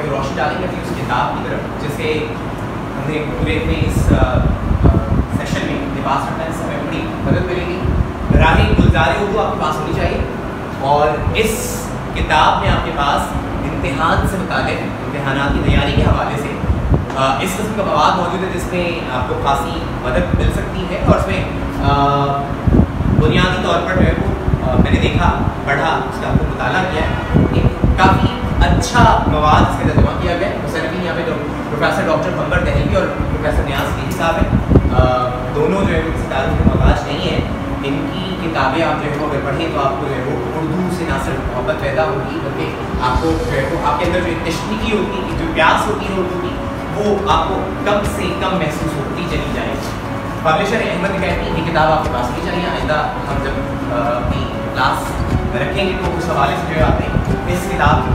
है रोशनी डालेंगे अपनी उस किताब की तरफ जिसे हमने पूरे में इस सेशन में लिबास रखना है, इससे हमें बड़ी मदद मिलेगी। राह गुलजार उर्दू आपके पास होनी चाहिए और इस किताब में आपके पास इम्तिहान से मुतालिक इम्तिहानात की तैयारी के हवाले से इस किस्म का मवाद मौजूद है जिसमें आपको खासी मदद मिल सकती है और उसमें बुनियादी तौर पर जो है वो मैंने देखा, पढ़ा, उसका आपको मुताला किया है। काफ़ी अच्छा मवाद इसके अंदर जमा किया गया है। मुसन्निफ़ीन यहाँ पे जो प्रोफेसर डॉक्टर मंबर दहलवी और प्रोफेसर नियाज़ की साहब हैं, दोनों जो है वो सितारों के मोहताज नहीं है। इनकी किताबें आप जो है वो अगर पढ़ें तो आपको जो है वो उर्दू से ना सिर्फ मोहब्बत पैदा होगी बल्कि आपको जो है वो आपके अंदर जो तशनीकी होती है, जो प्यास होती है उर्दू की, वो आपको कम से कम महसूस होती चली जाएगी। पब्लिशर अहमद कहती है ये किताब आपके पास नहीं चाहिए। आइंदा हम जब अपनी क्लास रखेंगे तो उस हवाले से जो है आपने इस किताब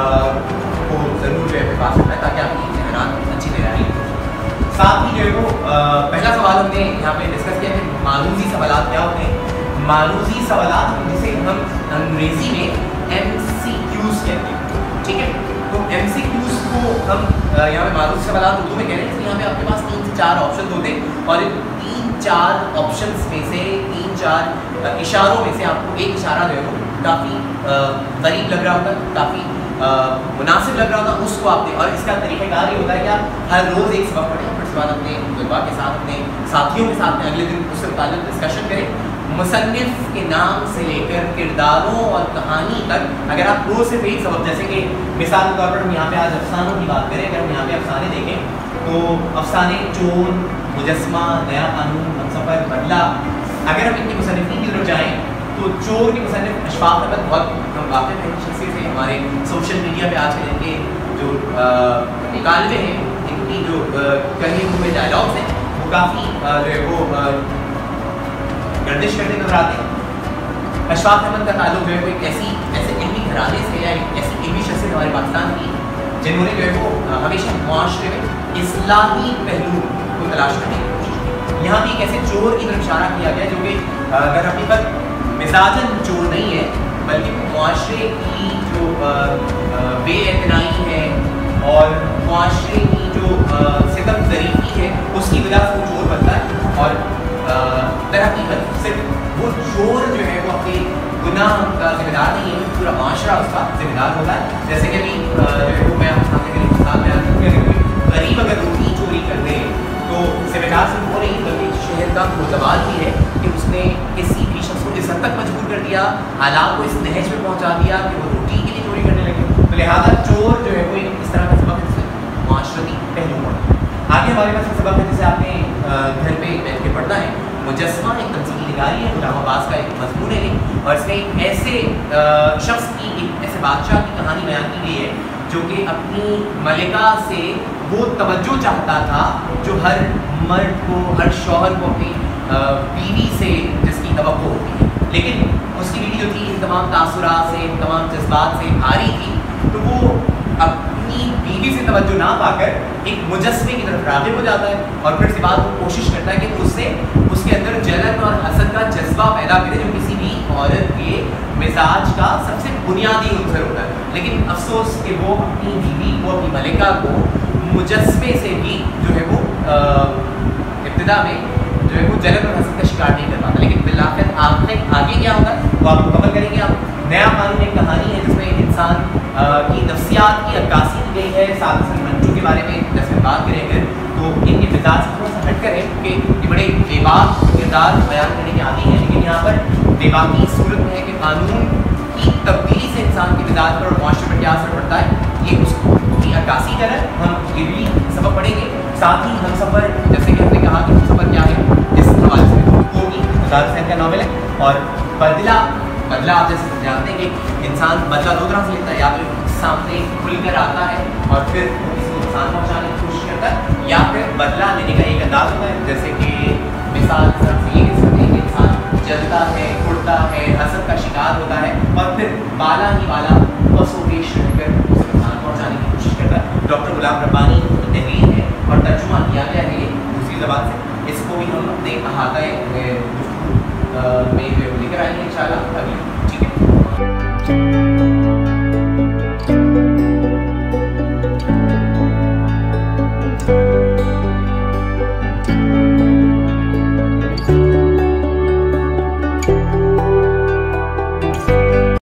को ज़रूर जो है अपने पास रखना है ताकि आपकी इम्तिहानात अच्छी तैयारी हो। साथ ही जो है वो पहला सवाल हमने यहाँ पे डिस्कस किया कि मालूजी सवालात क्या होते हैं। मालूजी सवालात जिसे हम अंग्रेज़ी में MCQs कहते हैं, ठीक है। तो MCQs को हम यहाँ पे मालूजी सवालात उर्दू में कह रहे हैं। यहाँ पे आपके पास 3 से 4 ऑप्शन होते हैं और इन 3-4 ऑप्शंस में से 3-4 इशारों में से आपको एक इशारा जो है वो काफ़ी करीब लग रहा होता है, काफ़ी मुनासिब लग रहा होता है, उसको आपने और इसका तरीक़ाकार ये होता है कि आप हर रोज़ एक सबक पढ़ें, फिर उसके बाद अपने तलबा के साथ, अपने साथियों के साथ में अगले दिन उससे मुताल्लिक़ डिस्कशन करें। मुसन्निफ़ के नाम से लेकर किरदारों और कहानी तक अगर आप रोज़ सिर्फ एक सबक, जैसे कि मिसाल के तौर पर हम यहाँ पे आज अफसानों की बात करें, अगर हम यहाँ पे अफसाने देखें तो अफसाने चोर, मुजस्मा, नया कानून, हमसफ़र, बदला, अगर हम इनकी मुसन्निफ़ीन की तरफ जाएँ तो चोर की मुसन्निफ़ अशफाक़ अहमद बहुत हम वाक़िफ़ हैं, शख्सियत है। हमारे सोशल मीडिया पे आज के इनके जो मुकालमे हैं, इनकी जो कहीं में डायलॉग्स हैं वो काफ़ी जो है वो गर्दिश करते नजर आते हैं। अशफाक़ अहमद का ताल्लुक जो है वो एक ऐसे इल्मी घराने से या एक ऐसी इल्मी शख्सियत हमारे पाकिस्तान की जिन्होंने जो है वो हमेशा मुआशरे में इस्लाही पहलू को तलाश करने की कोशिश की। यहाँ भी एक ऐसे चोर की तरफ इशारा किया गया जो कि अगर हकीकत मिजाजन चोर नहीं है बल्कि मुआशरे की जो बेइतनाई है और मुआशरे की जो सितम ज़रीफ़ी है उसकी वजह से वो चोर बनता है और दरहकीकत सिर्फ वो चोर जो है वो अपने गुनाह का ज़िम्मेदार नहीं है, पूरा माशरा उसका ज़िम्मेदार होता है। जैसे कि अभी जो है वो मैं आपके सामने के मिसाल बयान करूँ कि अगर कोई गरीब अगर रोटी चोरी कर दे तो ज़िम्मेदार सिर्फ वो नहीं बल्कि शहर का मुतबाल भी है कि उसने किसी भी शख्स को इस हद तक मजबूर कर दिया, हालात को इस नहज में पहुँचा दिया कि वो रोटी के लिए चोरी करने लगे। तो लिहाजा चोर जो है वो इस तरह का सबक है, माशरती पहलू पढ़ना। आगे हमारे पास एक सबक है जिसे आपने घर पे बैठ के पढ़ना है। मुजस्मा एक तमसीली निगारी है, गुलाम अब्बास का एक मजमून है और इसमें एक ऐसे शख्स की, एक ऐसे बादशाह की कहानी बयान की गई है जो कि अपनी मलिका से वो तवज्जो चाहता था जो हर मर्द को, हर शौहर को अपनी बीवी से जिसकी तवक्को होती है, लेकिन उसकी बीवी जो थी इन तमाम तासुरात से, इन तमाम जज्बात से भारी थी, तो वो अपनी बीवी से तवज्जो ना पाकर एक मुजस्मे की तरफ राग़िब हो जाता है और फिर इसके बाद वो कोशिश करता है कि उससे उसके अंदर जलन और हसद का जज्बा पैदा करे जो किसी भी औरत के मिजाज का सबसे बुनियादी उनसर होता है। लेकिन अफसोस कि वो अपनी बीवी को, अपनी मलिका को मुजस्मे से भी जो है वो इब्तिदा में जो है वो जलन और हसद का शिकार नहीं कर पाता। लेकिन बिलाखिर आगे क्या होगा वो आप मुकम्मल करेंगे। आप नया कानून एक कहानी है जिसमें इंसान की नफ्सियात की अक्कासी की गई है। साथ ही मंजू के बारे में जैसे बात करेंगे तो इनके मिजाज से थोड़ा सा हट कर है कि ये बड़े बेबाक किरदार बयान करने के आदी हैं, लेकिन यहाँ पर बेबाकी सूरत में है कि कानून की तब्दीली से इंसान के मिजाज पर और माशरे पर क्या असर पड़ता है ये उसकी अक्कासी कर हम ये भी सबक पढ़ेंगे। साथ ही हम सफ़र, जैसे कि हमने कहा कि हम सफ़र क्या है इस हवाले से होगी, मुजाहिद हुसैन का नावल है। और बदला आप जैसे जानते हैं कि इंसान बदला 2 तरह से लेता है, या तो सामने खुलकर आता है और फिर किसी को नुकसान पहुँचाने की कोशिश करता है, या फिर बदला लेने का एक अंदाज होता है। जैसे कि मिसाल से ये कह सकते हैं कि इंसान जलता है, उड़ता है, हसद का शिकार होता है और फिर बाला ही बाला बसों पेश रहकर उसे नुकसान पहुँचाने की कोशिश करता है। डॉक्टर गुलाम रब्बानी तहरीर है और तर्जुमा किया गया है ये दूसरी ज़बान से। इसको भी हम अपने अहाता में लेकर आएंगे इंशाल्लाह।